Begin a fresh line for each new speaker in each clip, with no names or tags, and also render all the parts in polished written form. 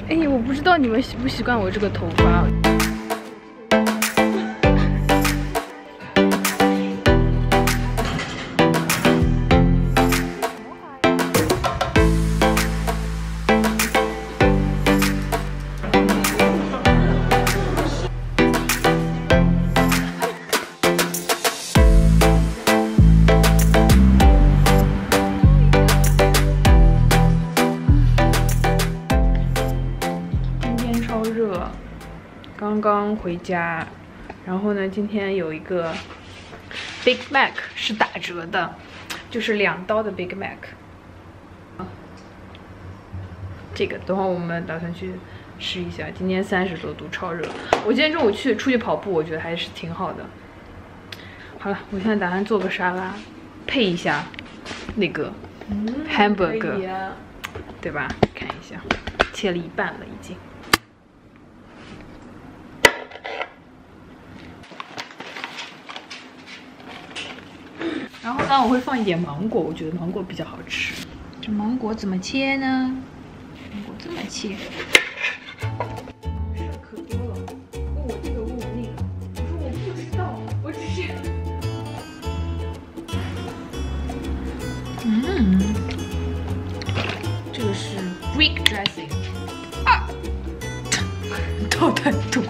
哎，我不知道你们习不习惯我这个头发。刚刚回家，然后呢，今天有一个 Big Mac 是打折的，就是2刀的 Big Mac。这个等会我们打算去试一下，今天30多度，超热。我今天中午出去跑步，我觉得还是挺好的。好了，我现在打算做个沙拉，配一下那个 hamburger，对吧？看一下，切了一半了已经。然后呢，我会放一点芒果，我觉得芒果比较好吃。这芒果怎么切呢？芒果这么切。事可多了，问我这个问我那个，我说我不知道，我只是……这个是 Greek dressing 啊，倒太多。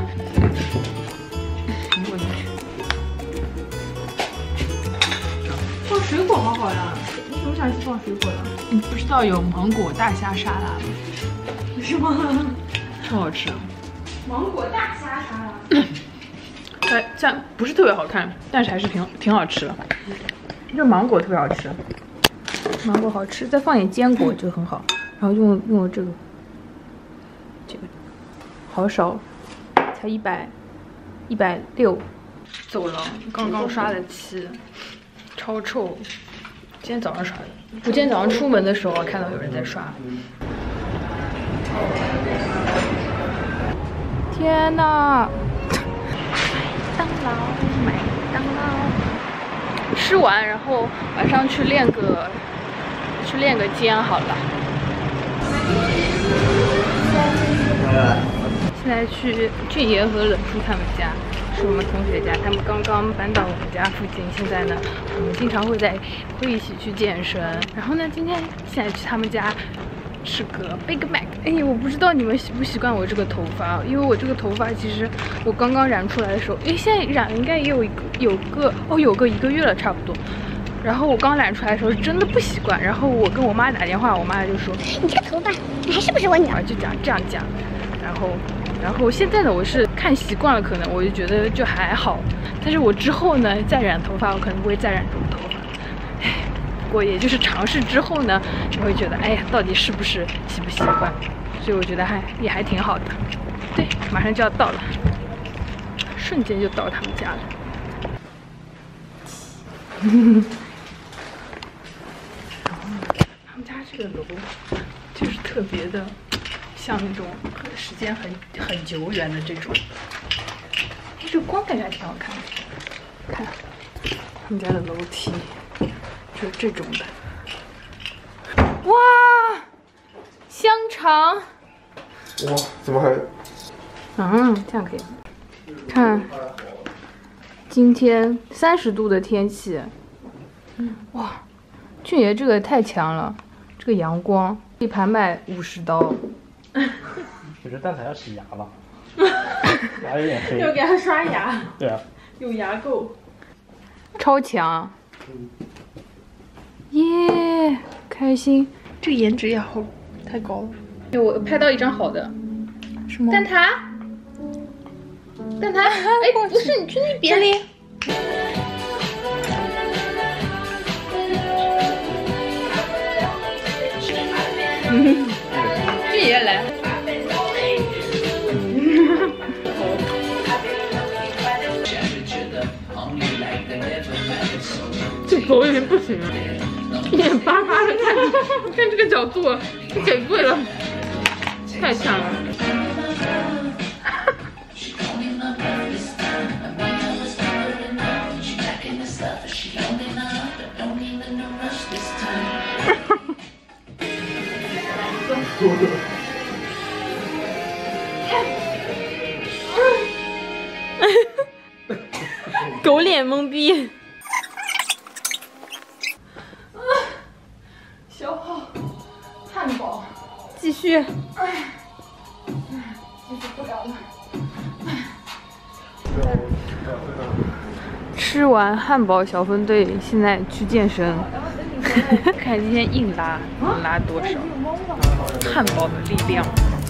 水果好好呀！你什么时候去放水果的？你不知道有芒果大虾沙拉吗？是吗？超好吃。芒果大虾沙拉。这样不是特别好看，但是还是挺好吃的。这芒果特别好吃，芒果好吃，再放点坚果就很好。然后用了这个好少，才160。走廊刚刚刷的漆。超臭！今天早上刷的。我今天早上出门的时候看到有人在刷。天哪！麦当劳。吃完，然后晚上去练个肩好了。现在去俊爷和冷叔他们家。是我们同学家，他们刚刚搬到我们家附近。现在呢，我们经常会一起去健身。然后呢，现在去他们家吃个 Big Mac。哎，我不知道你们习不习惯我这个头发，因为我这个头发其实我刚刚染出来的时候，因为现在染了应该也有个1个月了差不多。然后我刚染出来的时候真的不习惯，然后我跟我妈打电话，我妈就说：“
你这个头发，你还是不是我女儿？”
就这样讲，然后现在呢，我是看习惯了，可能我就觉得就还好。但是我之后呢，再染头发，我可能不会再染这种头发。唉，不过也就是尝试之后呢，就会觉得，哎呀，到底是不是习不习惯？所以我觉得也还挺好的。对，马上就要到了，瞬间就到他们家了。他们家这个楼就是特别的。像那种时间很久远的这种，哎，这光感觉还挺好看的。看他们家的楼梯，就是这种的。哇，香肠！
哇，怎么还？
这样可以。看，今天30度的天气。哇，俊爷这个太强了，这个阳光一盘卖50刀。
我觉得蛋挞要洗牙了，牙有点黑。
要给他刷牙。
对啊。
有牙垢。超强。耶，开心。这个颜值也好，太高了。哎，我拍到一张好的。什么？蛋挞。哎，不是，你去那边。这里。俊爷来。这狗有点不行了，眼巴巴的看这个角度，给对了，太强了。 狗脸懵逼。消耗汉堡，继续。继续不了了。吃完汉堡小分队，现在去健身。看今天硬拉能拉多少？汉堡的力量。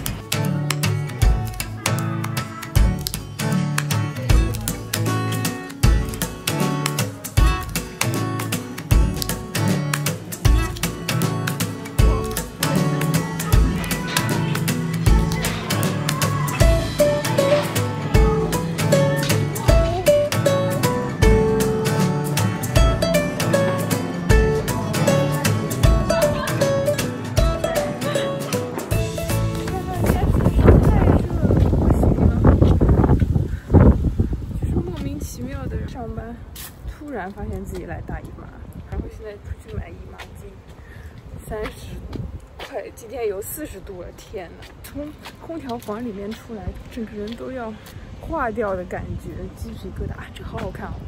上班，突然发现自己来大姨妈，然后现在出去买姨妈巾，30快，今天有40度了，天呐！从空调房里面出来，整个人都要化掉的感觉，鸡皮疙瘩，这好好看哦！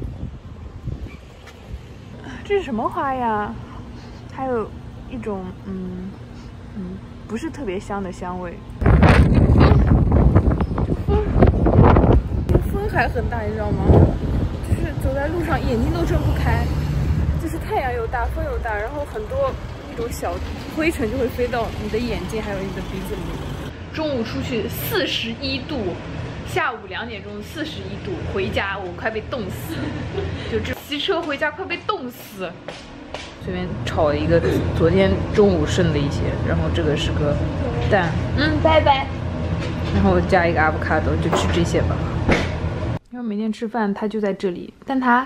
这是什么花呀？还有一种不是特别香的香味。风还很大，你知道吗？就是走在路上眼睛都睁不开，就是太阳又大，风又大，然后很多那种小灰尘就会飞到你的眼睛还有你的鼻子里。中午出去41度，下午2点钟41度，回家我快被冻死，就这骑车回家快被冻死。随便炒了一个昨天中午剩的一些，然后这个是个蛋，拜拜。然后加一个 avocado， 就吃这些吧。因为每天吃饭他就在这里，但他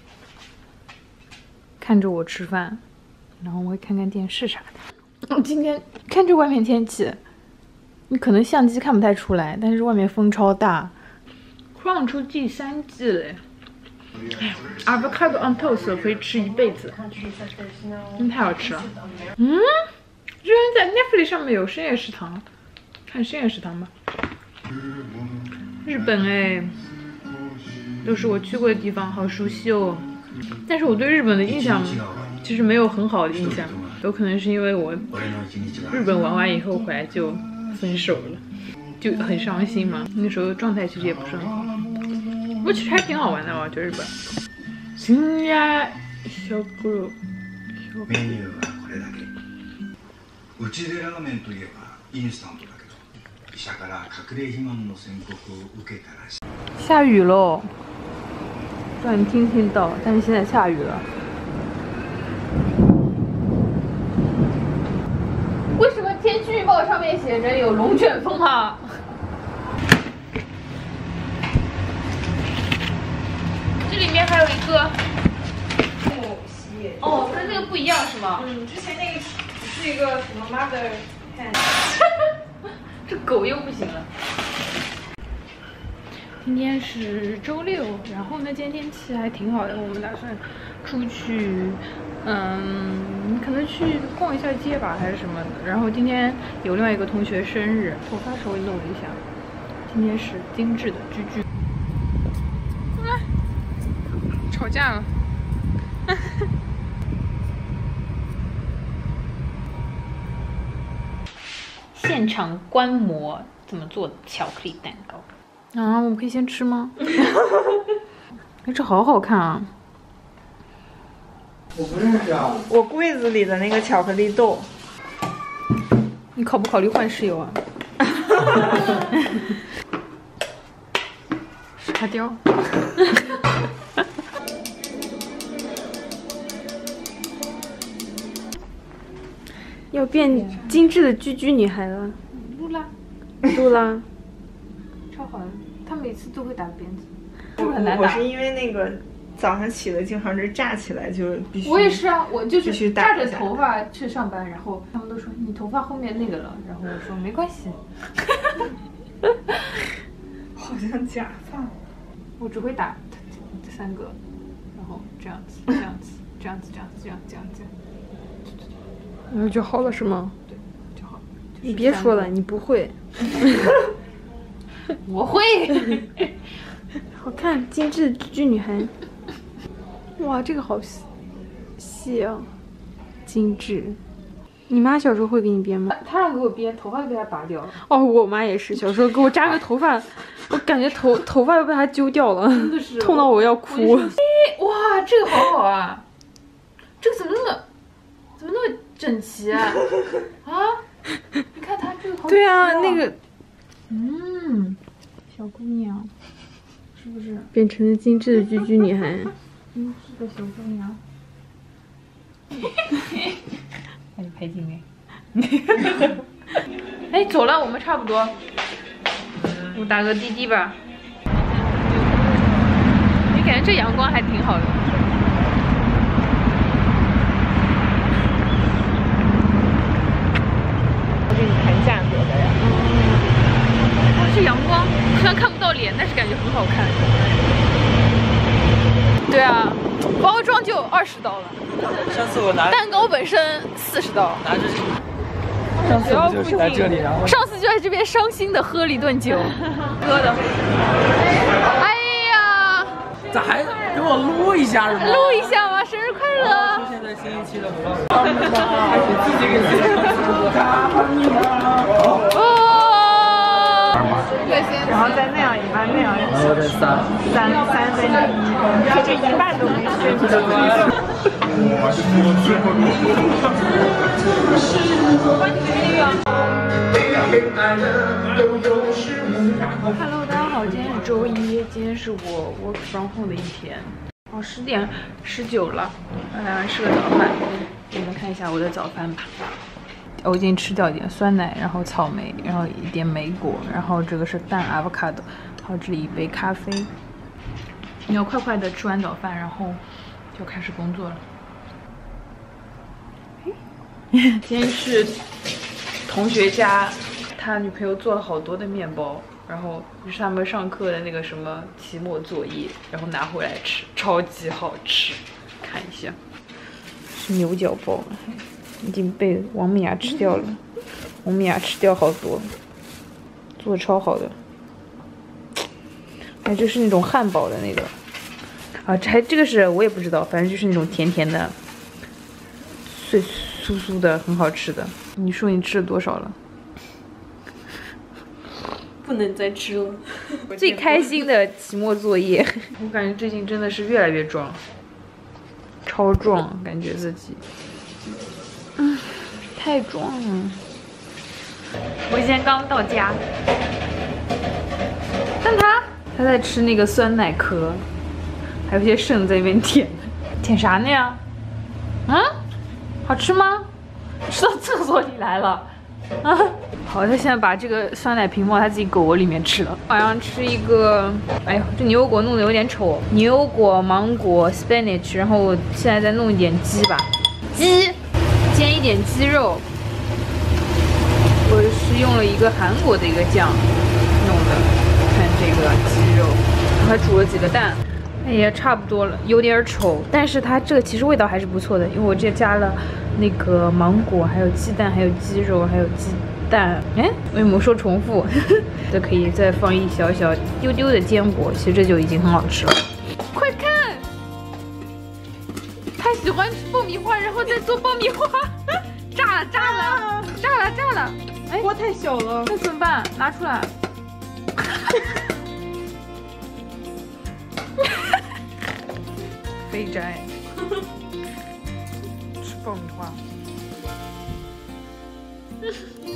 看着我吃饭，然后我会看看电视啥的。今天看着外面天气，你可能相机看不太出来，但是外面风超大。放出第3季了，avocado on toast 可以吃一辈子，真太好吃了。居然在 Netflix 上面有深夜食堂，看深夜食堂吧。日本哎。都是我去过的地方，好熟悉哦。但是我对日本的印象其实没有很好的印象，有可能是因为我日本玩完以后回来就分手了，就很伤心嘛。那时候状态其实也不是很好，不过其实还挺好玩的，我觉得日本。深夜食
メニューはこれだけ。うちでラーメンといえばインスタントだけど、医者から隠れ肥満の宣告を受けたらしい。
下雨喽。不知道你听不听到，但是现在下雨了。为什么天气预报上面写着有龙卷风啊？这里面还有一个哦，跟那个不一样是吗？之前那个只是一个什么 mother hand， 这狗又不行了。今天是周6，然后呢，今天天气还挺好的，我们打算出去，可能去逛一下街吧，还是什么的。然后今天有另外一个同学生日，头发稍微弄了一下。今天是精致的居居。吵架了。现场观摩怎么做巧克力蛋糕。啊，我们可以先吃吗？哎，这好好看啊！
我不认识啊。
我柜子里的那个巧克力豆，
你考不考虑换室友啊？沙雕。要变精致的居居女孩了。露拉，露拉。超好的，他每次都会打鞭子，是不是很难打？
我是因为那个早上起来经常是炸起来就必须。
我也是啊，我就是炸着头发去上班，然后他们都说你头发后面那个了，然后我说没关系。
好像假发。
我只会打3个，然后这样子，这样子，这样子，这样子，这样这样这样，然后就好了是吗？对，就好了。你别说了，你不会。我会，好看，精致的居居女孩。 哇，这个好细啊，精致。你妈小时候会给你编吗？她让给我编，头发都被她拔掉了。哦，我妈也是，小时候给我扎个头发，我感觉头发都被她揪掉了，真的是痛到我要哭。哇，这个好好啊，这个怎么那么整齐啊？啊，你看它这个好。对啊，那个，小姑娘，是不是变成了精致的居居女孩？是个小姑娘。那就拍镜哎。哎，走了，我们差不多。我打个滴滴吧。你感觉这阳光还挺好的。
我给你谈价格的呀。
哇，这阳光虽然看不到脸，但是感觉很好看。对啊，包装就20刀了。
上次我拿
蛋糕本身40刀。
拿着。上次不就是来这里，然后
上次就在这边伤心的喝了一顿酒，喝的。哎呀，
咋还给我录一下是吗？
录一下吧，生日快乐！
出现在新一期的vlog，还是自己给自己
然后再那样一半，那样
然后再
3分之1，这一半都没吃。
Hello， 大家好，今天是周一，今天是我 work from home 的一天。哦，10点19了，吃个早饭。你们看一下我的早饭吧。我已经吃掉一点酸奶，然后草莓，然后一点莓果，然后这个是蛋 avocado， 还有这里一杯咖啡。你要快快的吃完早饭，然后就开始工作了。今天是同学家，他女朋友做了好多的面包，然后就是他们上课的那个什么期末作业，然后拿回来吃，超级好吃。看一下，是牛角包。已经被王米娅吃掉了，王米娅吃掉好多，做的超好的。哎，这是那种汉堡的那个，啊，这个是我也不知道，反正就是那种甜甜的，碎酥酥的，很好吃的。你说你吃了多少了？
不能再吃了。
最开心的期末作业，我感觉最近真的是越来越壮，超壮，感觉自己。太壮了！我今天刚到家，但他在吃那个酸奶壳，还有一些剩在那边舔，舔啥呢呀？好吃吗？吃到厕所里来了啊！好，他现在把这个酸奶瓶放他自己狗窝里面吃了。晚上吃一个，哎呦，这牛油果弄得有点丑，牛油果、芒果、spinach， 然后现在再弄一点鸡吧，鸡。煎一点鸡肉，我是用了一个韩国的一个酱弄的，看这个鸡肉，还煮了几个蛋，哎呀，差不多了，有点稠，但是它这个其实味道还是不错的，因为我这加了那个芒果，还有鸡蛋，还有鸡肉，还有鸡蛋，哎，为什么说重复？这可以再放一小小丢丢的坚果，其实这就已经很好吃了。快看！他喜欢吃爆米花，然后再做爆米花，炸了！哎，
锅太小了，
那怎么办？拿出来。肥宅，吃爆米花。